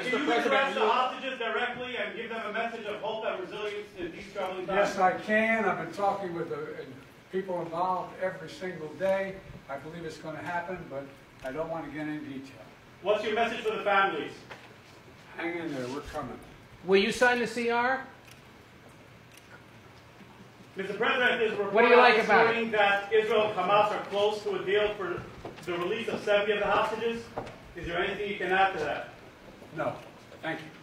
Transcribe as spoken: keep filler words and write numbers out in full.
Can you address the hostages directly and give them a message of hope and resilience in these troubling times? Yes, I can. I've been talking with the people involved every single day. I believe it's going to happen, but I don't want to get into detail. What's your message for the families? Hang in there. We're coming. Will you sign the C R? Mister President, there's a report What do you like this about morning that Israel and Hamas are close to a deal for the release of seventy of the hostages. Is there anything you can add to that? No. Thank you.